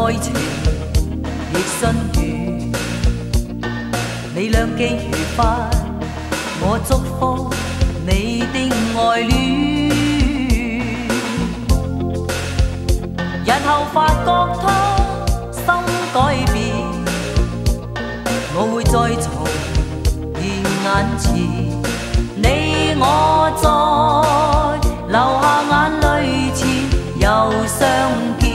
愛情亦信如你兩記愉快，我祝福你的愛戀。日後發覺他心改變，我會再重現眼前，你我再流下眼淚前又相見。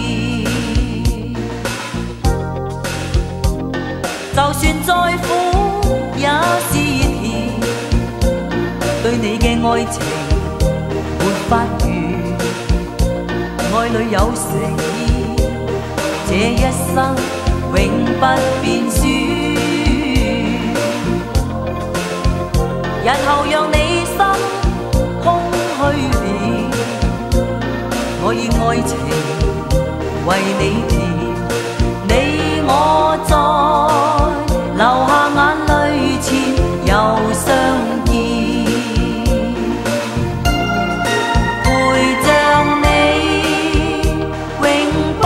就算再苦也是甜，對你嘅愛情沒法預，愛裏有誠意，這一生永不變輸。日後讓你心空虛了，我以愛情為你填，你我再流下眼淚前又相見，陪着你永不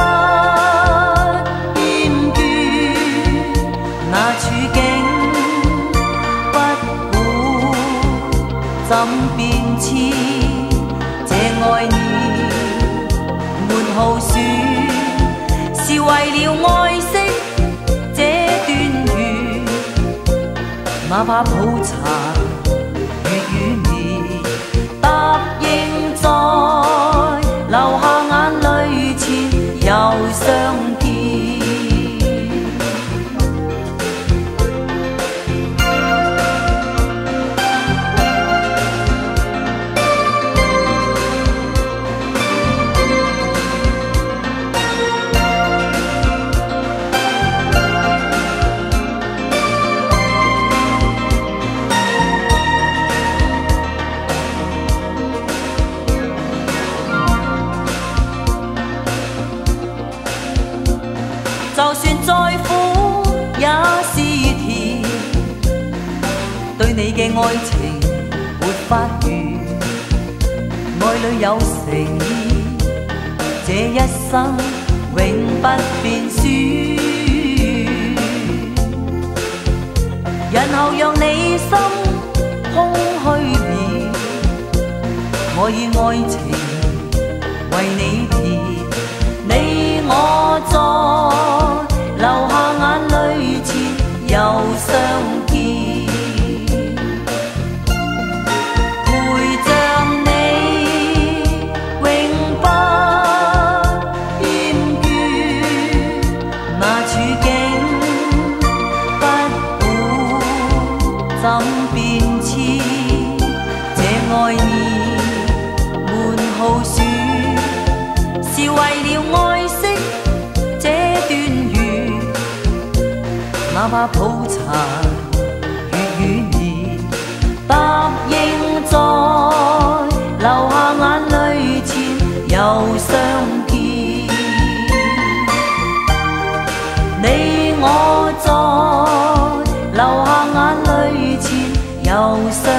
厭倦，那處境不管怎變遷，這愛念滿豪書，是為了愛惜這段緣，哪怕抱殘月與年，答應在流下眼淚前又相見。就算再苦也是甜，對你嘅愛情沒法預，愛裏有誠意，這一生永不變輸。日後讓你心空虛了，我以愛情為你填，你我再流下眼淚前又相見，陪着你永不厭倦，那處境不管怎變遷，這愛念滿豪書，是為了愛惜這段緣，哪怕抱殘月與年，答應在流下眼淚前又相見，你我在流下眼淚前又相見。